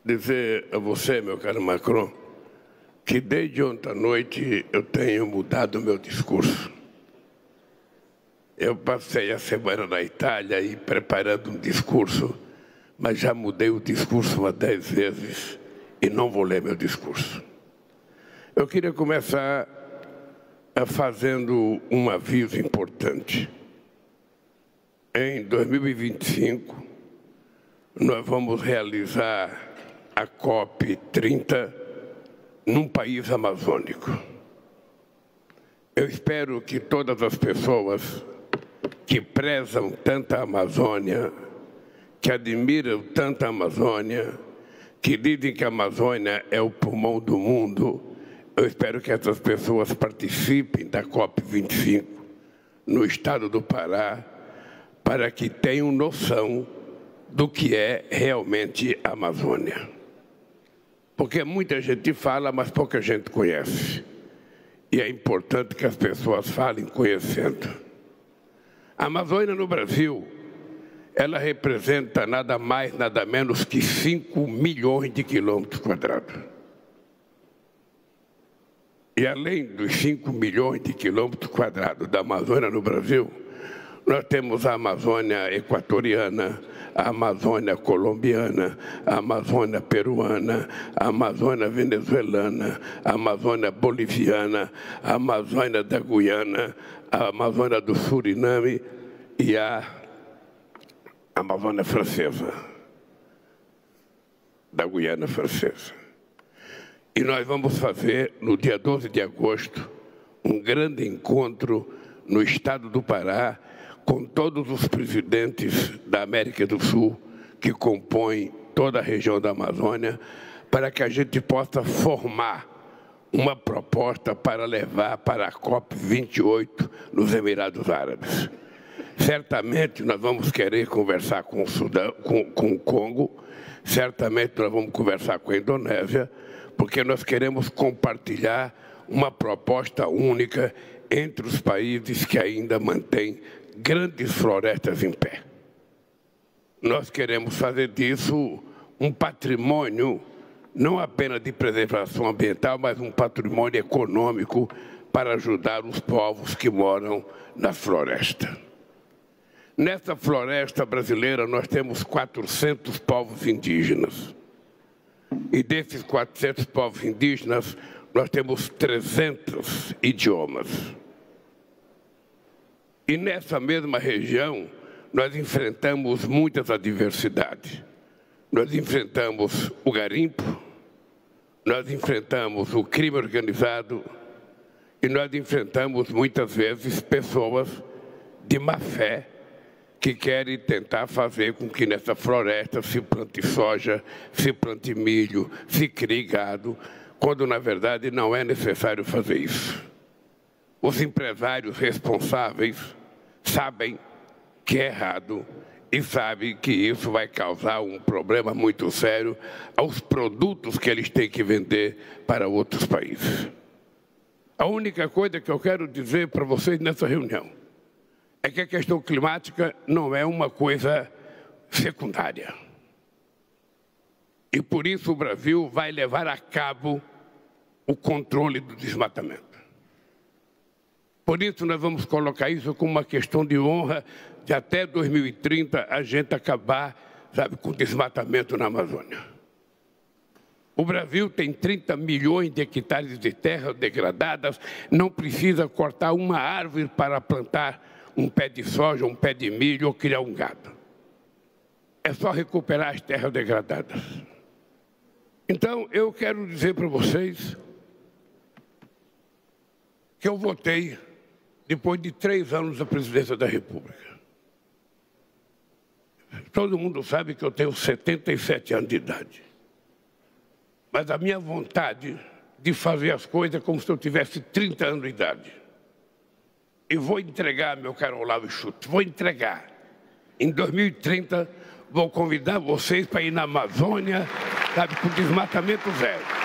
dizer a você, meu caro Macron, que desde ontem à noite eu tenho mudado o meu discurso. Eu passei a semana na Itália e preparando um discurso, mas já mudei o discurso umas 10 vezes e não vou ler meu discurso. Eu queria começar fazendo um aviso importante. Em 2025, nós vamos realizar a COP30 num país amazônico. Eu espero que todas as pessoas que prezam tanto a Amazônia, que admiram tanto a Amazônia, que dizem que a Amazônia é o pulmão do mundo, eu espero que essas pessoas participem da COP25 no estado do Pará, para que tenham noção do que é realmente a Amazônia. Porque muita gente fala, mas pouca gente conhece. E é importante que as pessoas falem conhecendo. A Amazônia no Brasil, ela representa nada mais, nada menos que 5 milhões de quilômetros quadrados. E além dos 5 milhões de quilômetros quadrados da Amazônia no Brasil, nós temos a Amazônia equatoriana, a Amazônia colombiana, a Amazônia peruana, a Amazônia venezuelana, a Amazônia boliviana, a Amazônia da Guiana, a Amazônia do Suriname e a Amazônia francesa, da Guiana francesa. E nós vamos fazer, no dia 12 de agosto, um grande encontro no estado do Pará, com todos os presidentes da América do Sul, que compõem toda a região da Amazônia, para que a gente possa formar uma proposta para levar para a COP28 nos Emirados Árabes. Certamente nós vamos querer conversar com o Sudão, com o Congo, certamente nós vamos conversar com a Indonésia, porque nós queremos compartilhar uma proposta única entre os países que ainda mantêm grandes florestas em pé. Nós queremos fazer disso um patrimônio, não apenas de preservação ambiental, mas um patrimônio econômico para ajudar os povos que moram na floresta. Nessa floresta brasileira, nós temos 400 povos indígenas. E desses 400 povos indígenas, nós temos 300 idiomas. E nessa mesma região, nós enfrentamos muitas adversidades. Nós enfrentamos o garimpo, nós enfrentamos o crime organizado e nós enfrentamos muitas vezes pessoas de má fé que querem tentar fazer com que nessa floresta se plante soja, se plante milho, se crie gado, quando na verdade não é necessário fazer isso. Os empresários responsáveis sabem que é errado e sabem que isso vai causar um problema muito sério aos produtos que eles têm que vender para outros países. A única coisa que eu quero dizer para vocês nessa reunião é que a questão climática não é uma coisa secundária. E por isso o Brasil vai levar a cabo o controle do desmatamento. Por isso nós vamos colocar isso como uma questão de honra de até 2030 a gente acabar, com o desmatamento na Amazônia. O Brasil tem 30 milhões de hectares de terras degradadas, não precisa cortar uma árvore para plantar um pé de soja, um pé de milho ou criar um gado. É só recuperar as terras degradadas. Então, eu quero dizer para vocês que eu votei depois de 3 anos da presidência da República. Todo mundo sabe que eu tenho 77 anos de idade. Mas a minha vontade de fazer as coisas é como se eu tivesse 30 anos de idade. E vou entregar, meu caro Olavo Schutz, vou entregar. Em 2030, vou convidar vocês para ir na Amazônia, com desmatamento zero.